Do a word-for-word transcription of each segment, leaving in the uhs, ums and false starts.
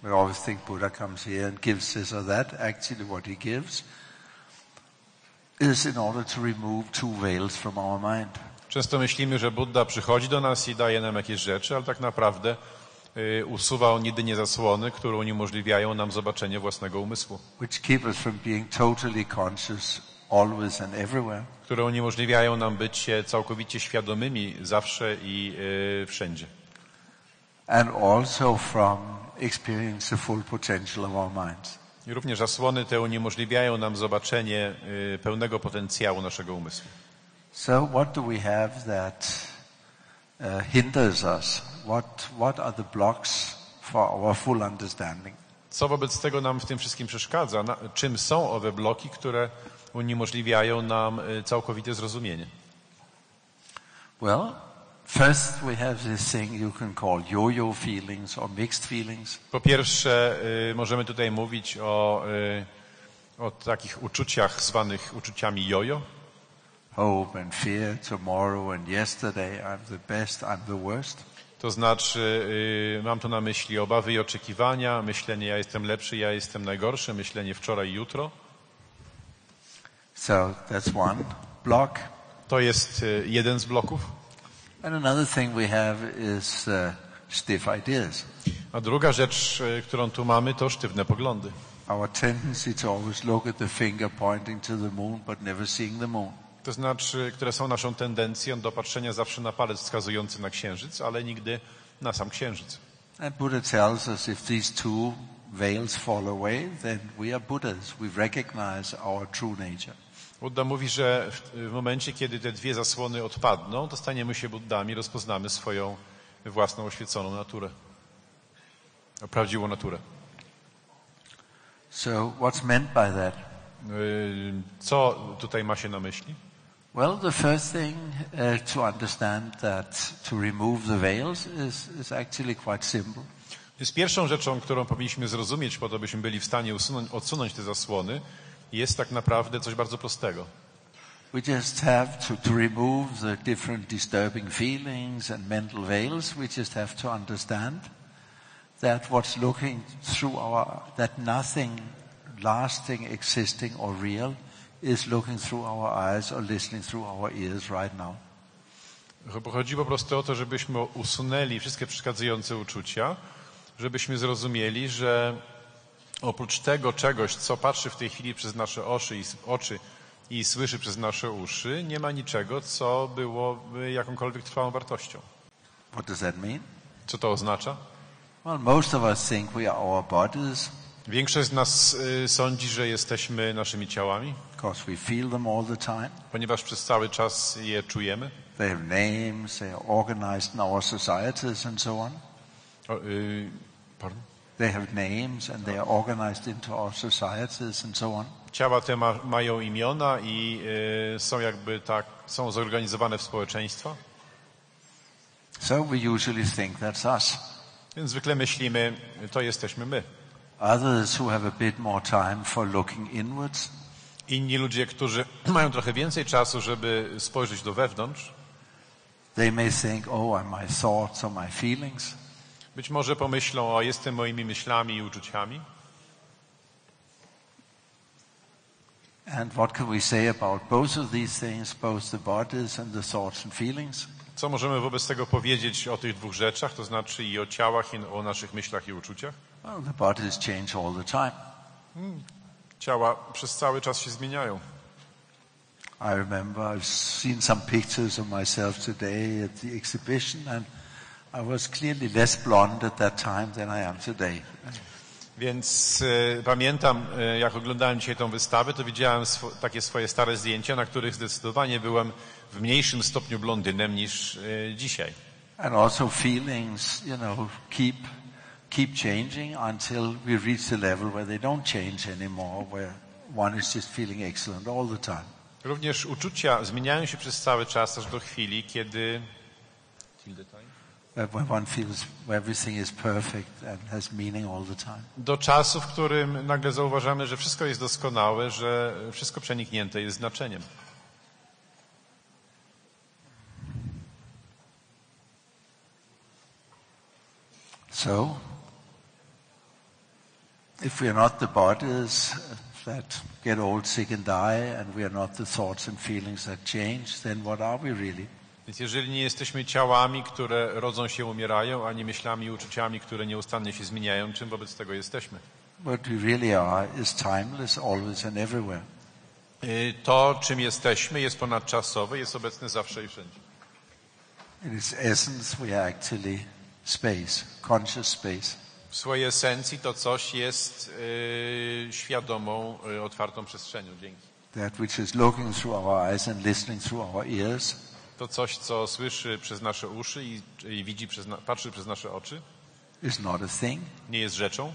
We always think Buddha comes here and gives this or that. Actually what he gives is in order to remove two veils from our mind. Często myślimy, że Buddha przychodzi do nas i daje nam jakieś rzeczy, ale tak naprawdę y, usuwa on jedynie zasłony, które uniemożliwiają nam zobaczenie własnego umysłu. Which keep us from being totally conscious always and everywhere. Które uniemożliwiają nam bycie całkowicie świadomymi zawsze i y, wszędzie. And also from experiencing the full potential of our minds. I również zasłony te uniemożliwiają nam zobaczenie y, pełnego potencjału naszego umysłu. So what do we have that uh, hinders us? What, what are the blocks for our full understanding? Co wobec tego nam w tym wszystkim przeszkadza? Na, czym są owe bloki, które uniemożliwiają nam y, całkowite zrozumienie? Well, first we have this thing you can call yo-yo feelings or mixed feelings. Po pierwsze, y, możemy tutaj mówić o, y, o takich uczuciach zwanych uczuciami jojo. Hope and fear, tomorrow and yesterday, I'm the best, I'm the worst. To znaczy, y, mam tu na myśli obawy i oczekiwania, myślenie ja jestem lepszy, ja jestem najgorszy, myślenie wczoraj i jutro. So that's one block. To jest y, jeden z bloków. And another thing we have is uh, stiff ideas. A druga rzecz, y, którą tu mamy, to sztywne poglądy. Our tendency to always look at the finger pointing to the moon but never seeing the moon. To znaczy, które są naszą tendencją do patrzenia zawsze na palec wskazujący na księżyc, ale nigdy na sam księżyc. And Buddha tells us if these two veils fall away, then we are Buddhas. We recognize our true nature. Buddha mówi, że w, w momencie, kiedy te dwie zasłony odpadną, to staniemy się Buddami, rozpoznamy swoją własną oświeconą naturę. Prawdziwą naturę. So what's meant by that? Co tutaj ma się na myśli? Well, the first thing uh, to understand that to remove the veils is, is actually quite simple. Jest pierwszą rzeczą, którą powinniśmy zrozumieć, po to byśmy byli w stanie usunąć, odsunąć te zasłony, jest tak naprawdę coś bardzo prostego. We just have to, to remove the different disturbing feelings and mental veils. We just have to understand that what's looking through our, that nothing lasting, existing or real is looking through our eyes or listening through our ears right now. Chodzi po prostu o to, żebyśmy usunęli wszystkie przeszkadzające uczucia, żebyśmy zrozumieli, że oprócz tego czegoś, co patrzy w tej chwili przez nasze oczy i, oczy i słyszy przez nasze uszy, nie ma niczego, co byłoby jakąkolwiek trwałą wartością. What does that mean? Co to oznacza? Well, most of us think we are our bodies. Większość z nas y, sądzi, że jesteśmy naszymi ciałami, because we feel them all the time. ponieważ przez cały czas je czujemy. They have names, they are organized in our societies and so on. O, y, pardon? They have names and they are organized into our societies and so on. Ciała te ma, mają imiona i y, są jakby tak, są zorganizowane w społeczeństwa. So we usually think that's us. Więc zwykle myślimy, to jesteśmy my. Others who have a bit more time for looking inwards. Inni ludzie, którzy mają trochę więcej czasu, żeby spojrzeć do wewnątrz, They may think, oh, are my thoughts or my feelings. być może pomyślą, o jestem moimi myślami i uczuciami. And what can we say about both of these things, both the bodies and the thoughts and feelings? Co możemy wobec tego powiedzieć o tych dwóch rzeczach, to znaczy i o ciałach, i o naszych myślach i uczuciach? Well, the bodies change all the time. Hmm. Ciała przez cały czas się zmieniają. I remember I've seen some pictures of myself today at the exhibition and I was clearly less blonde at that time than I am today. Więc e, pamiętam, e, jak oglądałem dzisiaj tą wystawę, to widziałem swo- takie swoje stare zdjęcia, na których zdecydowanie byłem w mniejszym stopniu blondynem niż e, dzisiaj. And also feelings, you know, keep keep changing until we reach the level where they don't change anymore, where one is just feeling excellent all the time. Również uczucia zmieniają się przez cały czas, aż do chwili, kiedy When one feels everything is perfect and has meaning all the time. do czasu, w którym nagle zauważamy, że wszystko jest doskonałe, że wszystko przeniknięte jest znaczeniem. So, if we are not the bodies that get old, sick and die, and we are not the thoughts and feelings that change, then what are we really? Więc jeżeli nie jesteśmy ciałami, które rodzą się, umierają, ani myślami i uczuciami, które nieustannie się zmieniają, czym wobec tego jesteśmy? What we really are is timeless, always and everywhere. Y, To, czym jesteśmy, jest ponadczasowe, jest obecne zawsze i wszędzie. In its essence, we are actually space, conscious space. W swojej esencji to coś jest y, świadomą, y, otwartą przestrzenią. Dzięki. That which is looking through our eyes and listening through our ears To coś, co słyszy przez nasze uszy i, i widzi przez na, patrzy przez nasze oczy, is not a thing. nie jest rzeczą.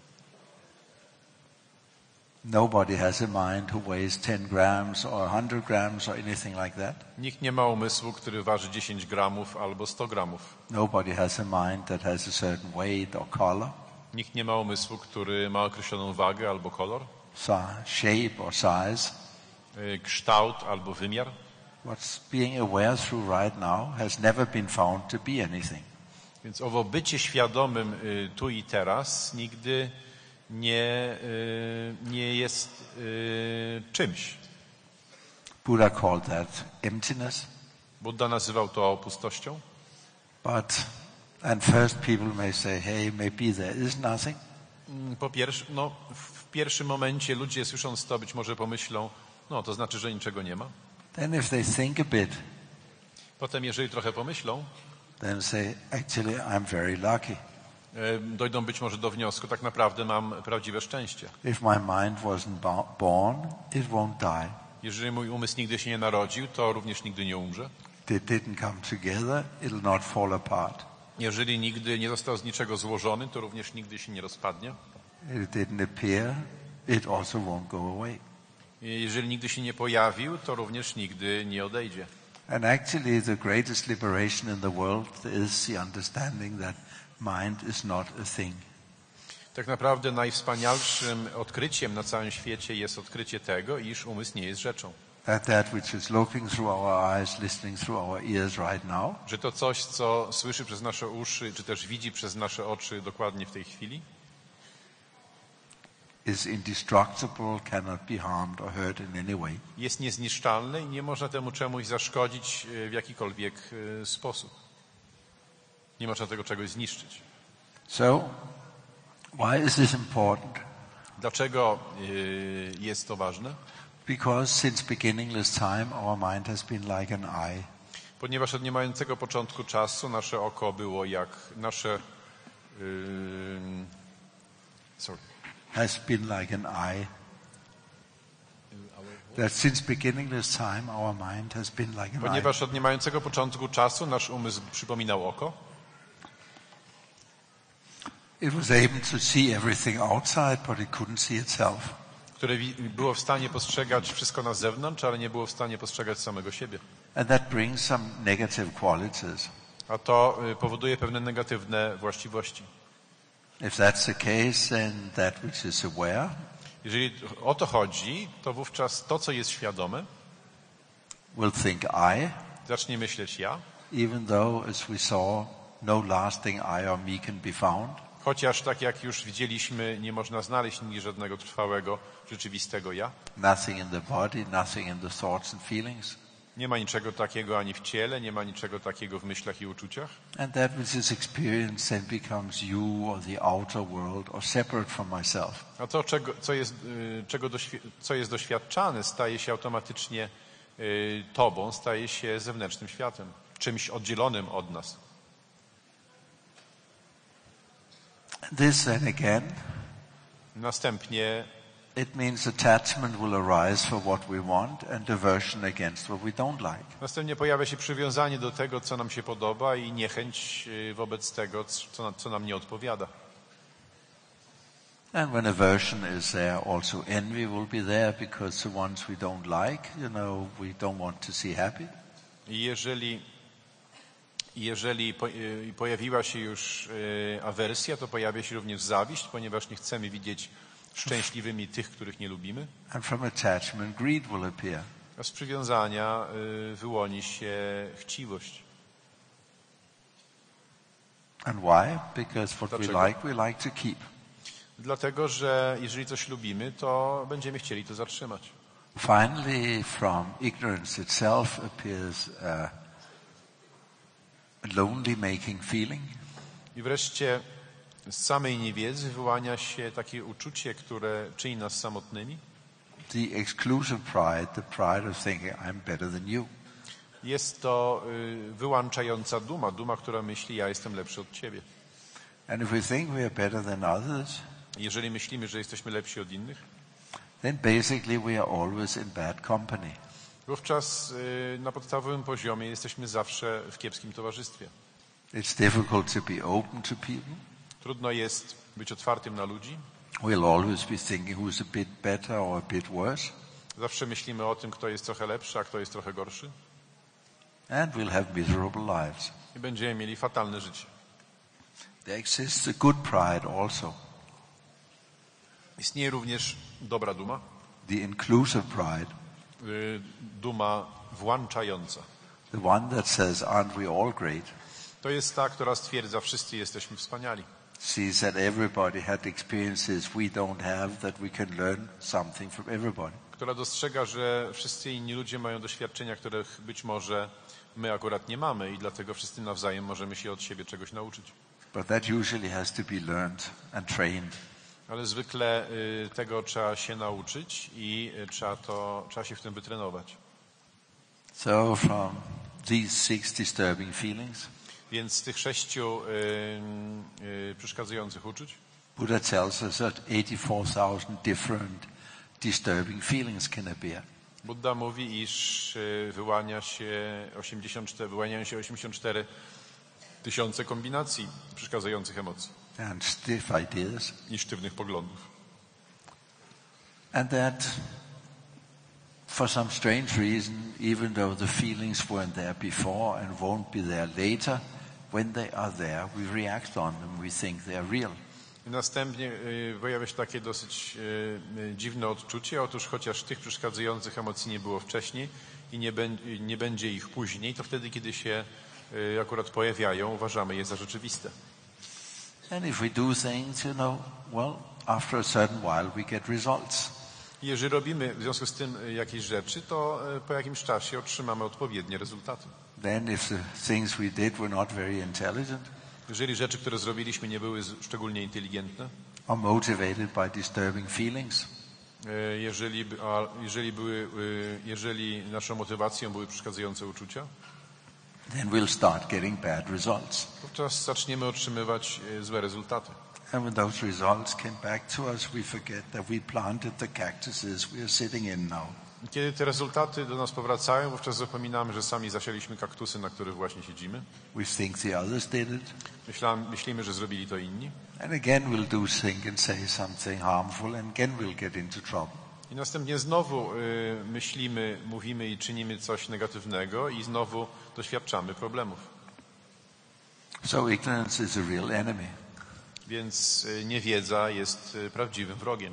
Nobody has a mind who weighs ten grams or one hundred grams or anything like that. Nikt nie ma umysłu, który waży dziesięć gramów albo sto gramów. Nobody has a mind that has a certain weight or color, Nikt nie ma umysłu, który ma określoną wagę albo kolor, si- shape or size. y, kształt albo wymiar. What's being aware through right now has never been found to be anything. Więc owo bycie świadomym y, tu i teraz nigdy nie, y, nie jest y, czymś. Buddha called that emptiness. Buddha nazywał to pustością. But, and first people may say, hey, maybe there is nothing. Mm, Po pierwsze, no, w pierwszym momencie ludzie słysząc to być może pomyślą, no to znaczy, że niczego nie ma. Then if they think a bit, Potem jeżeli trochę pomyślą, then say, actually, I'm very lucky. y, dojdą być może do wniosku, tak naprawdę mam prawdziwe szczęście. If my mind wasn't bo- born, it won't die. Jeżeli mój umysł nigdy się nie narodził, to również nigdy nie umrze. It didn't come together, it'll not fall apart. Jeżeli nigdy nie został z niczego złożony, to również nigdy się nie rozpadnie. It didn't appear, it also won't go away. Jeżeli nigdy się nie pojawił, to również nigdy nie odejdzie. And actually, the greatest liberation in the world is the understanding that mind is not a thing. Tak naprawdę najwspanialszym odkryciem na całym świecie jest odkrycie tego, iż umysł nie jest rzeczą. That that which is looking through our eyes, listening through our ears right now, Że to coś, co słyszy przez nasze uszy, czy też widzi przez nasze oczy dokładnie w tej chwili, is indestructible, cannot be harmed or hurt in any way. jest niezniszczalne i nie można temu czemuś zaszkodzić e, w jakikolwiek e, sposób. Nie można tego czegoś zniszczyć. So, why is this important? Dlaczego e, jest to ważne? Because since beginningless time, our mind has been like an eye. Ponieważ od niemającego początku czasu nasze oko było jak nasze... Yy, sorry. Has been like an eye. That since beginningless time, our mind has been like an eye. Ponieważ od niemającego początku czasu nasz umysł przypominał oko, It was able to see everything outside, but it couldn't see itself. które wi- było w stanie postrzegać wszystko na zewnątrz, ale nie było w stanie postrzegać samego siebie. And that brings some negative qualities. A to y, powoduje pewne negatywne właściwości. If that's the case, then that which is aware Jeżeli o to chodzi, to wówczas to, co jest świadome, will think I, zacznie myśleć ja, even though, as we saw, no lasting I or me can be found. chociaż tak jak już widzieliśmy, nie można znaleźć nigdy żadnego trwałego, rzeczywistego ja. Nothing in the body, nothing in the thoughts and feelings. Nie ma niczego takiego ani w ciele, nie ma niczego takiego w myślach i uczuciach. And that which is experienced then becomes you or the outer world or separate from myself. A to, czego, co, jest, y, czego doświ- co jest doświadczane, staje się automatycznie y, tobą, staje się zewnętrznym światem, czymś oddzielonym od nas. This then again, Następnie it means attachment will arise for what we want and aversion against what we don't like. Następnie pojawia się przywiązanie do tego, co nam się podoba i niechęć y, wobec tego, co, na- co nam nie odpowiada. And when aversion is there, also envy will be there because the ones we don't like, you know, we don't want to see happy. I jeżeli, jeżeli po, y, pojawiła się już y, awersja, to pojawia się również zawiść, ponieważ nie chcemy widzieć szczęśliwymi tych, których nie lubimy. And from attachment, greed will appear. A z przywiązania y, wyłoni się chciwość. And why? Because what we Dlaczego? like, we like to keep. Dlatego, że jeżeli coś lubimy, to będziemy chcieli to zatrzymać. Finally, from ignorance itself appears a lonely-making feeling. I wreszcie z samej niewiedzy wyłania się takie uczucie, które czyni nas samotnymi. The exclusive pride, the pride of thinking I'm better than you. Jest to y, wyłączająca duma, duma, która myśli, ja jestem lepszy od ciebie. And if we think we are better than others, Jeżeli myślimy, że jesteśmy lepsi od innych, then basically we are always in bad company. wówczas y, na podstawowym poziomie jesteśmy zawsze w kiepskim towarzystwie. It's difficult to be open to people. Trudno jest być otwartym na ludzi. We'll always be thinking who's a bit better or a bit worse. Zawsze myślimy o tym, kto jest trochę lepszy, a kto jest trochę gorszy. And we'll have miserable lives. I będziemy mieli fatalne życie. There exists a good pride also. Istnieje również dobra duma, The inclusive pride. y, duma włączająca. The one that says, aren't we all great? To jest ta, która stwierdza, wszyscy jesteśmy wspaniali. Sees that everybody had experiences we don't have, that we can learn something from everybody. Która dostrzega, że wszyscy inni ludzie mają doświadczenia, których być może my akurat nie mamy i dlatego wszyscy nawzajem możemy się od siebie czegoś nauczyć. But that usually has to be learned and trained. Ale zwykle y, tego trzeba się nauczyć i y, trzeba, to, trzeba się w tym wytrenować. So from these six disturbing feelings, Więc z tych sześciu y, y, przeszkadzających uczuć Buddha tells us that eighty-four thousand different disturbing feelings can appear. Buddha mówi, iż y, wyłania się osiemdziesiąt cztery, wyłaniają się osiemdziesiąt cztery tysiące kombinacji przeszkadzających emocji And stiff ideas. i sztywnych poglądów. And that for some strange reason, even though the feelings weren't there before and won't be there later, when they are there, we react on them, we think they are real. I następnie y, pojawia się takie dosyć y, y, dziwne odczucie. Otóż chociaż tych przeszkadzających emocji nie było wcześniej i nie, bę, nie będzie ich później, to wtedy, kiedy się y, akurat pojawiają, uważamy je za rzeczywiste. And if we do things, you know, well, after a certain while we get results. Jeżeli robimy w związku z tym y, jakieś rzeczy, to y, po jakimś czasie otrzymamy odpowiednie rezultaty. Then if the things we did were not very intelligent Jeżeli rzeczy, które zrobiliśmy, nie były z- szczególnie inteligentne, or motivated by disturbing feelings, y, jeżeli, by- a jeżeli, były, y, jeżeli naszą motywacją były przeszkadzające uczucia, then we'll start getting bad results. wówczas zaczniemy otrzymywać y, złe rezultaty. And when those results came back to us, we forget that we planted the cactuses we are sitting in now. Kiedy te rezultaty do nas powracają, wówczas zapominamy, że sami zasialiśmy kaktusy, na których właśnie siedzimy. We think the others did it. Myślamy, myślimy, że zrobili to inni. And again we'll do think and say something harmful, and again we'll get into trouble. I następnie znowu y, myślimy, mówimy i czynimy coś negatywnego i znowu doświadczamy problemów. So ignorance is a real enemy. Więc y, niewiedza jest y, prawdziwym wrogiem.